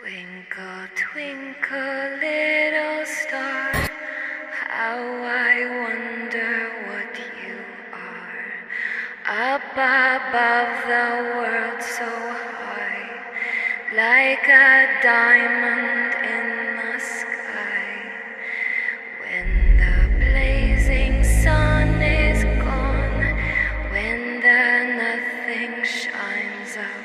Twinkle, twinkle, little star, how I wonder what you are. Up above the world so high, like a diamond in the sky. When the blazing sun is gone, when the nothing shines out,